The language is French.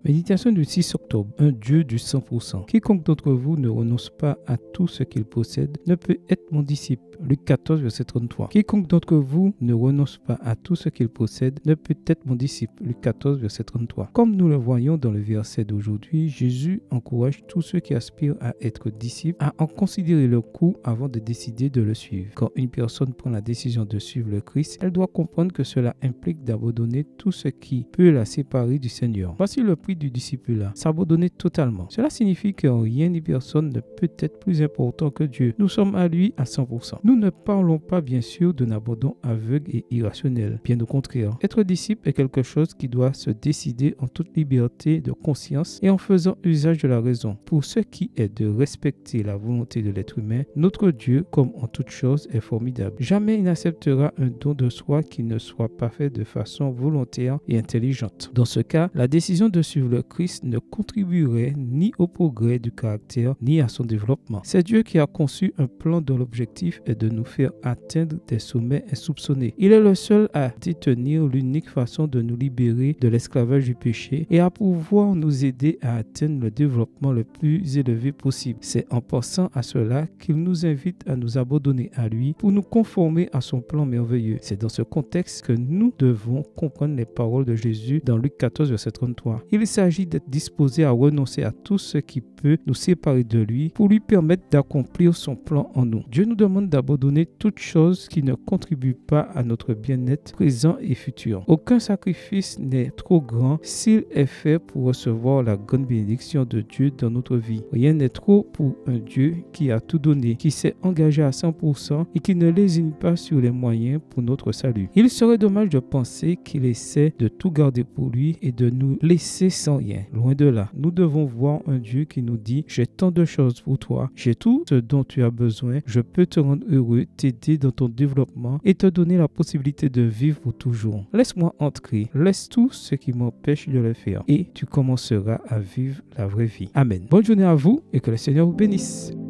Méditation du 6 octobre. Un Dieu du 100%. Quiconque d'entre vous ne renonce pas à tout ce qu'il possède ne peut être mon disciple. Luc 14, verset 33. Quiconque d'entre vous ne renonce pas à tout ce qu'il possède ne peut être mon disciple. Luc 14, verset 33. Comme nous le voyons dans le verset d'aujourd'hui, Jésus encourage tous ceux qui aspirent à être disciples à en considérer le coût avant de décider de le suivre. Quand une personne prend la décision de suivre le Christ, elle doit comprendre que cela implique d'abandonner tout ce qui peut la séparer du Seigneur. Voici le prix du discipulat: s'abandonner totalement. Cela signifie que rien ni personne ne peut être plus important que Dieu. Nous sommes à lui à 100%. Nous ne parlons pas bien sûr d'un abandon aveugle et irrationnel. Bien au contraire. Être disciple est quelque chose qui doit se décider en toute liberté de conscience et en faisant usage de la raison. Pour ce qui est de respecter la volonté de l'être humain, notre Dieu, comme en toute chose, est formidable. Jamais il n'acceptera un don de soi qui ne soit pas fait de façon volontaire et intelligente. Dans ce cas, la décision de suivre le Christ ne contribuerait ni au progrès du caractère, ni à son développement. C'est Dieu qui a conçu un plan dont l'objectif est de nous faire atteindre des sommets insoupçonnés. Il est le seul à détenir l'unique façon de nous libérer de l'esclavage du péché et à pouvoir nous aider à atteindre le développement le plus élevé possible. C'est en pensant à cela qu'il nous invite à nous abandonner à lui pour nous conformer à son plan merveilleux. C'est dans ce contexte que nous devons comprendre les paroles de Jésus dans Luc 14, verset 33. Il s'agit d'être disposé à renoncer à tout ce qui peut nous séparer de lui pour lui permettre d'accomplir son plan en nous. Dieu nous demande d'abandonner toute chose qui ne contribue pas à notre bien-être présent et futur. Aucun sacrifice n'est trop grand s'il est fait pour recevoir la grande bénédiction de Dieu dans notre vie. Rien n'est trop pour un Dieu qui a tout donné, qui s'est engagé à 100% et qui ne lésine pas sur les moyens pour notre salut. Il serait dommage de penser qu'il essaie de tout garder pour lui et de nous laisser sans rien. Loin de là, nous devons voir un Dieu qui nous dit: j'ai tant de choses pour toi, j'ai tout ce dont tu as besoin, je peux te rendre heureux, t'aider dans ton développement et te donner la possibilité de vivre pour toujours. Laisse-moi entrer, laisse tout ce qui m'empêche de le faire et tu commenceras à vivre la vraie vie. Amen. Bonne journée à vous et que le Seigneur vous bénisse.